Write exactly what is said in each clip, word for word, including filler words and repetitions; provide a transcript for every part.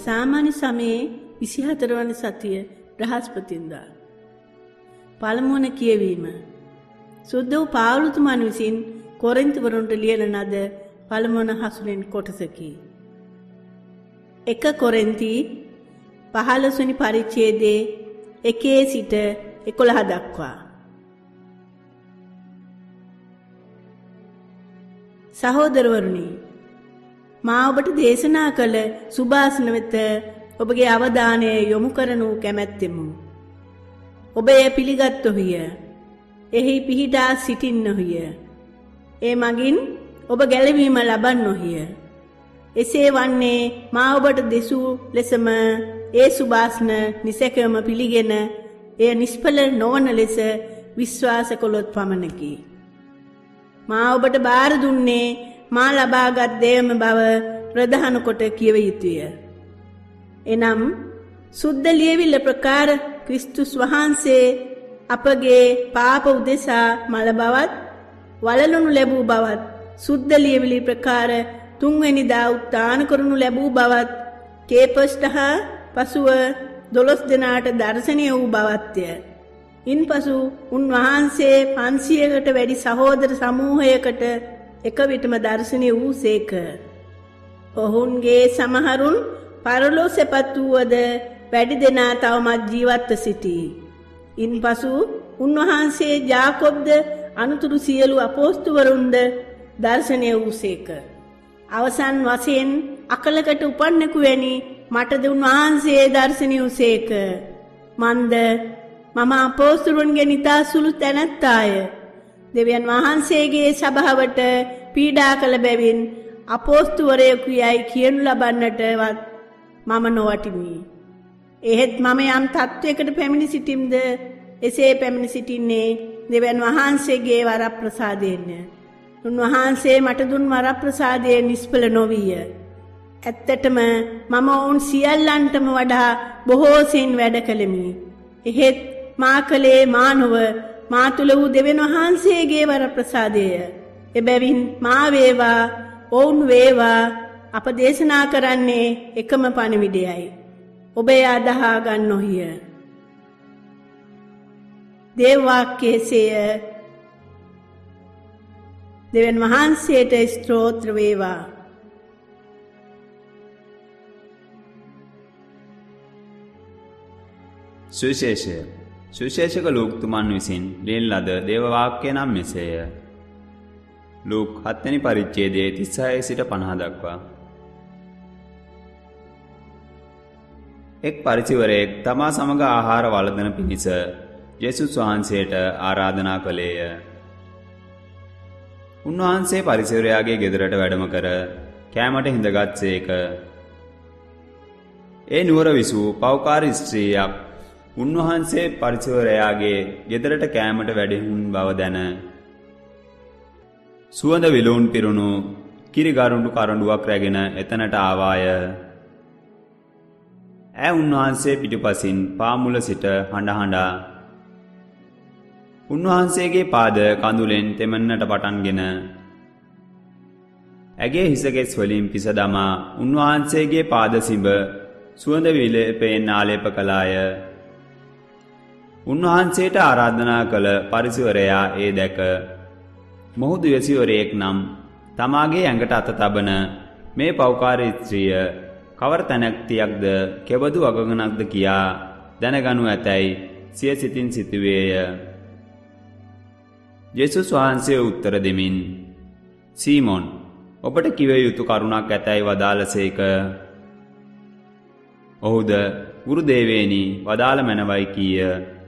සාමාන්‍ය සමයේ විසිහතර වන සතිය බ්‍රහස්පතින්දා. පළමුවන කියවීම. සුද්ධ වූ පාවුලුතුමන් විසින් කොරින්තවරුන්ට ලියන ලද පළමුවන හසුනෙන් කොටසකි. එක කොරින්ති පහළොස් වෙනි පරිච්ඡේදයේ එකේ සිට එකොළහ දක්වා. සහෝදරවරුනි, මා ඔබට දේශනා කළ සුභාසන වෙත ඔබගේ අවධානය යොමු කරනු කැමැත්තෙමු. ඔබ එය පිළිගත්තොහිය. එහි පිහිටා සිටින්නොහිය. ඒ මගින් ඔබ ගැලවීම ලබන්නොහිය. එසේ වන්නේ මා ඔබට දෙසූ ලෙසම ඒ සුභාසන නිසැකවම පිළිගෙන එය නිෂ්ඵල නොවන ලෙස විශ්වාස කළොත් පමණකි. මා ඔබට බාර දුන්නේ මා ලබාගත් දේම බව ප්‍රධාන කොට කියව යුතුය. එනම් සුද්ධ ලියවිල්ල ප්‍රකාර ක්‍රිස්තුස් වහන්සේ අපගේ පාප උදෙසා මල බවත් වලලනු ලැබූ බවත් සුද්ධ ලියවිලි ප්‍රකාර තුන්වැනිදා උත්ථාන කරනු ලැබූ බවත් කේපස්ට හා පසුව දොළොස් දෙනාට දර්ශනය වූ බවත්ය. ඉන්පසු උන්වහන්සේ පන්සියයකට වැඩි සහෝදර සමූහයකට එක විටම දර්ශනය වූ සේක. ඔවුන්ගේ සමහරුන් පරලොව සැපත් වූවද වැඩි දෙනා තවමත් ජීවත්ව සිටී. ඉන්පසු උන්වහන්සේ ජාකොබ්ද අනුතුරු සියලු අපෝස්තුවරුන්ද දර්ශනය වූ සේක. අවසන් වශයෙන් අකලකට උපන්නෙකු වැනි මටද උන්වහන්සේ දර්ශනය වූ සේක. මන්ද මම අපෝස්තුරුන්ගේ නිතා සුළු තැනැත්තාය. දෙවියන් වහන්සේගේ සභාවට පීඩා කළ බැවින් අපෝස්තුවරයෙකු යයි කියනු ලබන්නටවත් මම නොවටිමි. එහෙත් මම යම් තත්වයකට පැමිණි සිටිම්ද එසේ පැමිණි සිටින්නේ දෙවියන් වහන්සේගේ වරප්‍රසාදයෙන්ය. උන්වහන්සේ මට දුන් වරප්‍රසාදය නිෂ්ඵල නොවිය. ඇත්තටම මම ඔවුන් සියල්ලන්ටම වඩා බොහෝ සෙයින් වැඩ කළෙමි. එහෙත් මා කලේ මා නොව මා තුළ වූ දෙවියන් වහන්සේගේ වරප්‍රසාදය. එබැවින් මා වේවා ඔවුන් වේවා අප දේශනා කරන්නේ එකම පණිවිඩයයි. ඔබ එය අදහා ගන්නොහිය. දේව වාක්‍යයේසේය. දෙවියන් වහන්සේට ස්තෝත්‍ර වේවා. සුවිශේෂය. සුවිශේෂක ලූක්තුමන් විසින් ලියන ලද දේව වාක්‍ය නම් මෙසේය. ලූක් හත්වෙනි පරිච්ඡේදයේ තිස්හය සිට පනහ දක්වා. එක් පරිචිවරයෙක් තමා සමග ආහාර වළඳන පිණිස යේසුස් වහන්සේට ආරාධනා කළේය. උන්වහන්සේ පරිචිවරයාගේ ගෙදරට වැඩම කර කෑමට හිඳගත්සේක. ඒ නුවර විසූ පව්කාර ස්ත්‍රියක් උන්වහන්සේ පරිචිවරයාගේ ගෙදරට කෑමට වැඩහුන් බව දැන සුවඳ විලවුන් පිරුණු කිරිගරුඬු කරඬුවක් රැගෙන එතනට ආවාය. ඈ උන්වහන්සේ පිටුපසින් පාමුල සිට හඬ හඬා උන්වහන්සේගේ පාද කඳුලෙන් තෙමන්නට පටන්ගෙන ඇගේ හිසගෙස් වලින් පිස දමා උන්වහන්සේගේ පාද සිඹ සුවඳ විලපයෙන් ආලේප කළාය. උන්වහන්සේට ආරාධනා කළ පරිචිවරයා ඒ දැක මොහු දුවසිවරයෙක් නම් තමාගේ ඇඟට අත තබන මේ පව්කාර ස්ත්‍රිය කවර තැනැක්තියක්ද කෙබඳු අගගනක්ද කියා දැනගනු ඇතැයි සිය සිතින් සිතුවේය. යේසුස් වහන්සේ උත්තර දෙමින් සීමොන් ඔබට කිව යුතු කරුණක් ඇතැයි වදාළසේක. ඔහුද ගුරුදේවේනි වදාළ මැනවයි කීය.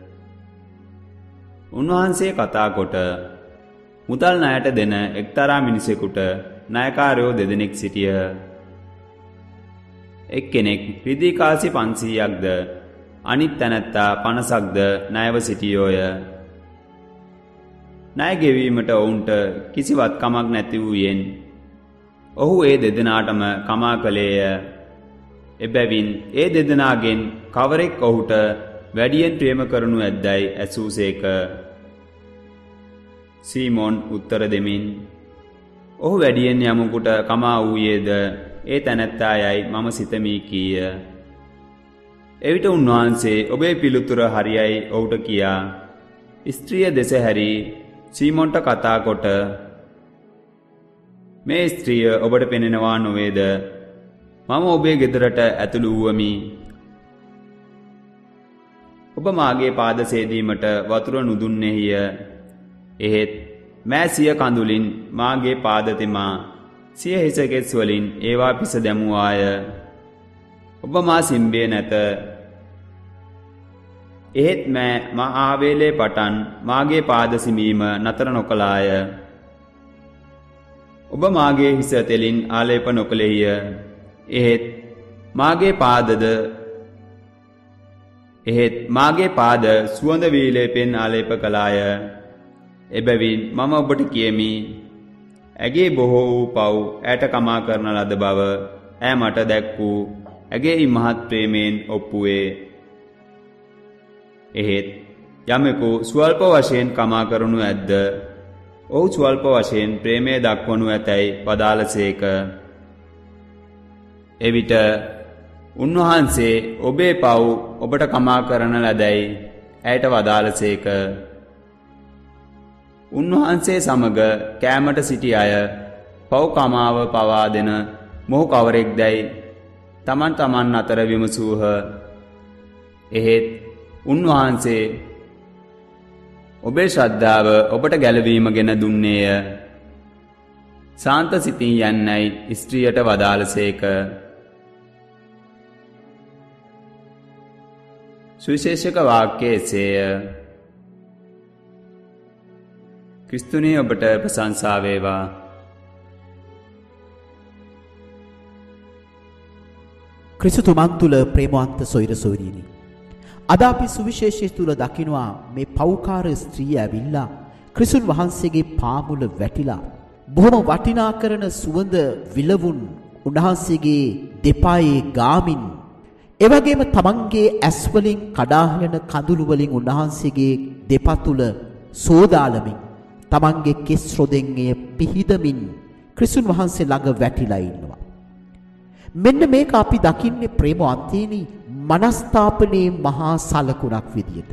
උන්වහන්සේ කතා කොට මුදල් ණයට දෙන එක්තරා මිනිසෙකුට ණයකාරයෝ දෙදෙනෙක් සිටිය. එක්කෙනෙක් රිදී කාසි පන්සීයක්ද අනිත් තැනැත්තා පනසක්ද ණයව සිටියෝය. ණය ගෙවීමට ඔවුන්ට කිසිවත් කමක් නැති වූයෙන් ඔහු ඒ දෙදෙනාටම කමා කළේය. එබැවින් ඒ දෙදෙනාගෙන් කවරෙක් ඔහුට වැඩියෙන් ප්‍රේම කරනු ඇද්දැයි ඇසූසේක. සීමොන් උත්තර දෙමින් ඔහු වැඩියෙන් යමෙකුට කමා වූයේද ඒ තැනැත්තා යයි මම සිතමි කීය. එවිට උන්වහන්සේ ඔබේ පිළිතුර හරියයි ඔහුට කියා ස්ත්‍රිය දෙස හැරි සීමොන්ට කතා කොට මේ ස්ත්‍රිය ඔබට පෙනෙනවා නොවේද? මම ඔබේ ගෙදරට ඇතුළු වූවමි. ඔබ මාගේ පාද සේදීමට වතුර නුදුන්නේය. එහෙත් මෑ සිය කඳුලින් මාගේ පාද තෙමා සිය හිසකෙස් වලින් ඒවා පිස දැමුවාය. ඔබ මා සිම්බේ නැත. එහෙත් මෑ මා ආවේලේ පටන් මාගේ පාද සිමීම නතර නොකළාය. ඔබ මාගේ හිස තෙලින් ආලේප නොකළේය. එහෙත් මාගේ පාදද එහෙත් මාගේ පාද සුවඳ වීලේපෙන් ආලේප කළාය. එබැවින් මම ඔබට කියමි, ඇගේ බොහෝ වූ පව් ඈට කමා කරන ලද බව ඈ මට දැක් වූ ඇගේ ඉමහත් ප්‍රේමයෙන් ඔප්පුවේ. එහෙත් යමෙකු ස්වල්ප වශයෙන් කමා කරනු ඇද්ද, ඔහු ස්වල්ප වශයෙන් ප්‍රේමය දක්වනු ඇතැයි වදාළසේක. එවිට උන්වහන්සේ ඔබේ පව් ඔබට කමා කරන ලදැයි ඇයට වදාළසේක. උන්වහන්සේ සමග කෑමට සිටි අය පව් කමාව පවා දෙන මොහු කවරෙක්දැයි තමන් තමන් අතර විමසූහ. එහෙත් උන්වහන්සේ ඔබේ ශ්‍රද්ධාව ඔබට ගැලවීම ගෙන දුන්නේය. සාන්ත සිතින් යන්නයි ස්ත්‍රියට වදාළසේක. සුවිශේෂක වාක්‍යය එසේය. ක්‍රිස්තුනේ ඔබට ප්‍රශංසා වේවා. ක්‍රිස්තුතුමන් තුළ ප්‍රේමවන්ත සොයිර සොයිරිනි. අද අපි සුවිශේෂය තුළ දකිනවා මේ පෞකාර ස්ත්‍රිය ඇවිල්ලා ක්‍රිස්තුන් වහන්සේගේ පාමුල වැටිලා බොහොම වටිනා කරන සුවඳ විලවුන් උන්වහන්සේගේ දෙපායේ ගාමින් එවැගේම තමන්ගේ ඇස් වලින් කඩාහලන කඳුළු වලින් උන්වහන්සේගේ දෙපා තුල සෝදාලමින් තමන්ගේ කෙස් රොදෙන් එය පිහිදමින් ක්‍රිස්තුන් වහන්සේ ළඟ වැටිලා ඉන්නවා. මෙන්න මේක අපි දකින්නේ ප්‍රේමවන්තේනි මනස්ථාපනයේ මහා සලකුණක් විදියට.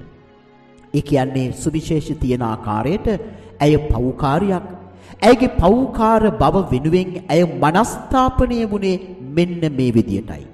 ඒ කියන්නේ සුවිශේෂ තියෙන ආකාරයට ඇය පෞකාරියක්. ඇයගේ පෞකාර බව වෙනුවෙන් ඇය මනස්ථාපනය වුණේ මෙන්න මේ විදියටයි.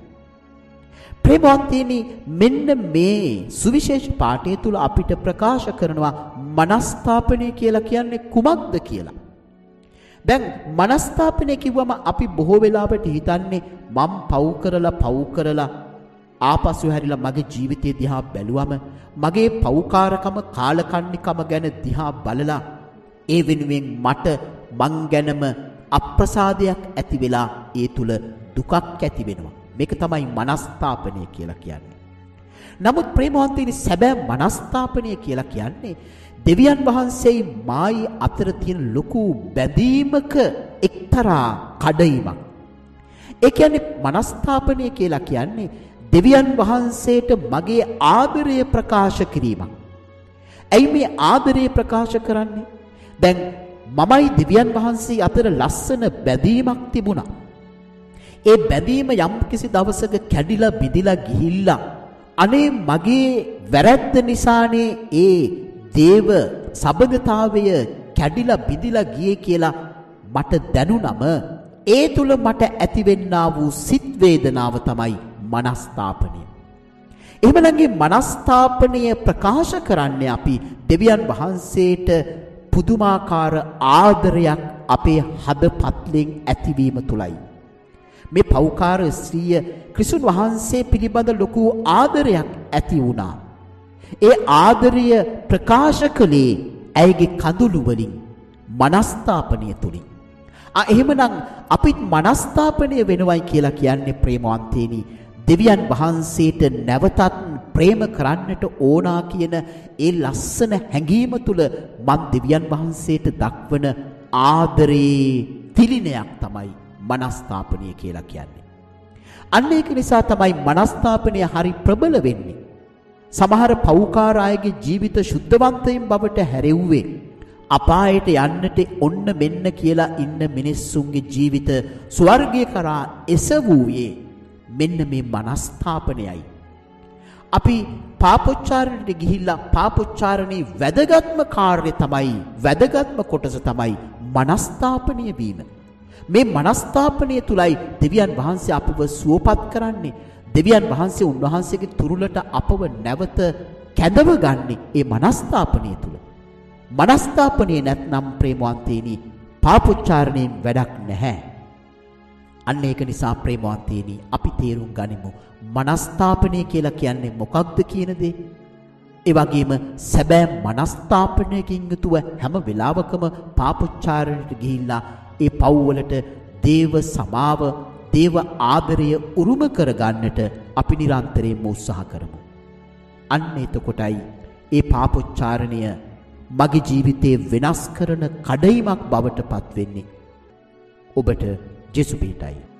ප්‍රේමවන්තේනි මෙන්න මේ සුවිශේෂ පාඨය තුල අපිට ප්‍රකාශ කරනවා මනස්ථාපනය කියලා කියන්නේ කුමක්ද කියලා. දැන් මනස්ථාපනය කිව්වම අපි බොහෝ වෙලාවට හිතන්නේ මම පව් කරලා පව් කරලා ආපසු හැරිලා මගේ ජීවිතය දිහා බැලුවම මගේ පෞකාරකම කාලකන්නිකම ගැන දිහා බලලා ඒ වෙනුවෙන් මට මං ගැනම අප්‍රසාදයක් ඇති වෙලා ඒ තුල දුකක් ඇති වෙනවා. මේක තමයි මනස්ථාපනය කියලා කියන්නේ. නමුත් ප්‍රේමවන්තයිනි සැබෑ මනස්ථාපනය කියලා කියන්නේ දෙවියන් වහන්සේයි මායි අතර තියෙන ලොකු බැඳීමක එක්තරා කඩයිමක්. ඒ කියන්නේ මනස්ථාපනය කියලා කියන්නේ දෙවියන් වහන්සේට මගේ ආදරය ප්‍රකාශ කිරීමක්. ඇයි මේ ආදරය ප්‍රකාශ කරන්නේ? දැන් මමයි දෙවියන් වහන්සේ අතර ලස්සන බැඳීමක් තිබුණා. ඒ බැඳීම යම්කිසි දවසක කැඩිලා බිඳිලා ගිහිල්ලා අනේ මගේ වැරැද්ද නිසානේ ඒ දේව සබඳතාවය කැඩිලා බිඳිලා ගියේ කියලා මට දැනුණම ඒ තුල මට ඇතිවෙන්නා වූ සිත් වේදනාව තමයි මනස්ථාපනය. එහෙමනම් මනස්ථාපනය ප්‍රකාශ කරන්නේ අපි දෙවියන් වහන්සේට පුදුමාකාර ආදරයක් අපේ හදපත්ලෙන් ඇතිවීම තුලයි. මේ පෞකාර ස්ත්‍රිය ක්‍රිස්තුන් වහන්සේ පිළිබඳ ලොකු ආදරයක් ඇති වුණා. ඒ ආදරය ප්‍රකාශ කළේ ඇයගේ කඳුළු වලින් මනස්ථාපනය තුලින්. ආ එහෙමනම් අපිත් මනස්ථාපනය වෙනවයි කියලා කියන්නේ ප්‍රේමවන්තේනි දෙවියන් වහන්සේට නැවතත් ප්‍රේම කරන්නට ඕනා කියන ඒ ලස්සන හැඟීම තුල මන් දෙවියන් වහන්සේට දක්වන ආදරේ තිලිනයක් තමයි මනස්ථාපනය කියලා කියන්නේ. අන්න ඒක නිසා තමයි මනස්ථාපනය හරි ප්‍රබල වෙන්නේ. සමහර පෞකාර අයගේ ජීවිත සුද්ධවන්තයින් බවට හැරෙව්වේ අපායට යන්නට ඔන්න මෙන්න කියලා ඉන්න මිනිස්සුන්ගේ ජීවිත ස්වර්ගය කරා එසවූයේ මෙන්න මේ මනස්ථාපනයයි. අපි පාපොච්චාරණයට ගිහිල්ලා පාපොච්චාරණේ වැදගත්ම කාර්යය තමයි වැදගත්ම කොටස තමයි මනස්ථාපනය වීම. මේ මනස්ථාපනය තුලයි දෙවියන් වහන්සේ අපව සුවපත් කරන්නේ. දෙවියන් වහන්සේ උන්වහන්සේගේ තුරුලට අපව නැවත කැඳව ගන්නේ ඒ මනස්ථාපනය තුල. මනස්ථාපනය නැත්නම් ප්‍රේමවන්තේනි පාපොච්චාරණයෙන් වැඩක් නැහැ. අන්න ඒක නිසා ප්‍රේමවන්තේනි අපි තේරුම් ගනිමු මනස්ථාපනය කියලා කියන්නේ මොකක්ද කියන දේ. ඒ වගේම සැබෑ මනස්ථාපනයකින් යුතුව හැම වෙලාවකම පාපොච්චාරණයට ගිහිල්ලා ඒ පව්වලට දේව සමාව දේව ආදරය උරුම කරගන්නට අපි නිරන්තරයෙන්ම උත්සාහ කරමු. අන්න එතකොටයි ඒ පාපොච්චාරණය මගේ ජීවිතේ වෙනස් කරන කඩයිමක් බවට පත් වෙන්නේ. ඔබට ජෙසුපීටයි.